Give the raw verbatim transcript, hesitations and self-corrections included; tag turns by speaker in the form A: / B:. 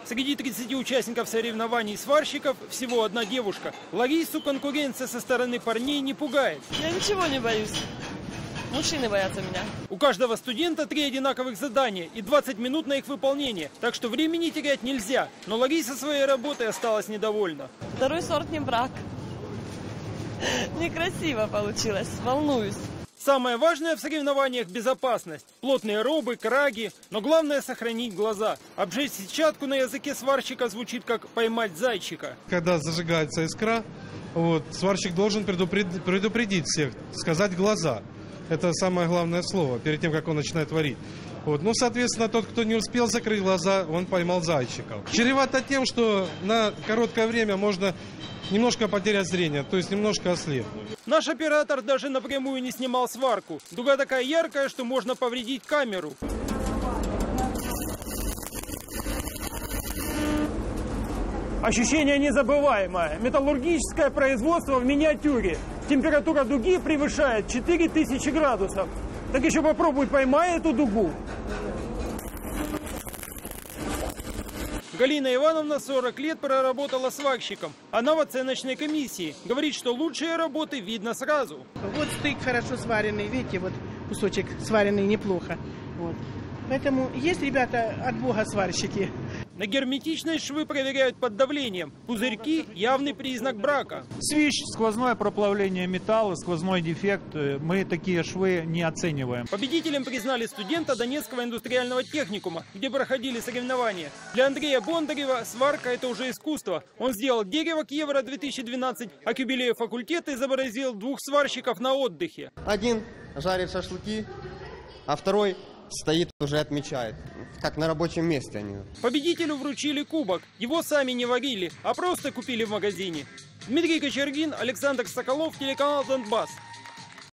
A: Среди тридцати участников соревнований сварщиков всего одна девушка. Ларису конкуренция со стороны парней не пугает.
B: Я ничего не боюсь. Мужчины боятся меня.
A: У каждого студента три одинаковых задания и двадцать минут на их выполнение. Так что времени терять нельзя. Но Лариса своей работой осталась недовольна.
B: Второй сорт не брак. Некрасиво получилось. Волнуюсь.
A: Самое важное в соревнованиях – безопасность. Плотные робы, краги, но главное – сохранить глаза. Обжечь сетчатку на языке сварщика звучит как «поймать зайчика».
C: Когда зажигается искра, вот, сварщик должен предупредить, предупредить всех, сказать «глаза». Это самое главное слово перед тем, как он начинает варить. Вот. Ну, соответственно, тот, кто не успел закрыть глаза, он поймал зайчиков. Чревато тем, что на короткое время можно немножко потерять зрение, то есть немножко ослепнуть.
A: Наш оператор даже напрямую не снимал сварку. Дуга такая яркая, что можно повредить камеру. Ощущение незабываемое. Металлургическое производство в миниатюре. Температура дуги превышает четыре тысячи градусов. Так еще попробуй поймай эту дугу. Галина Ивановна сорок лет проработала сварщиком. Она в оценочной комиссии. Говорит, что лучшие работы видно сразу.
D: Вот стейк хорошо сваренный, видите, вот кусочек сваренный неплохо. Вот. Поэтому есть, ребята, от Бога сварщики.
A: На герметичность швы проверяют под давлением. Пузырьки – явный признак брака.
E: Свищ, сквозное проплавление металла, сквозной дефект. Мы такие швы не оцениваем.
A: Победителем признали студента Донецкого индустриального техникума, где проходили соревнования. Для Андрея Бондарева сварка – это уже искусство. Он сделал дерево к Евро две тысячи двенадцать, а к юбилею факультета изобразил двух сварщиков на отдыхе.
F: Один жарит шашлыки, а второй стоит, уже отмечает, как на рабочем месте они.
A: Победителю вручили кубок. Его сами не варили, а просто купили в магазине. Дмитрий Кочергин, Александр Соколов, телеканал «Донбасс».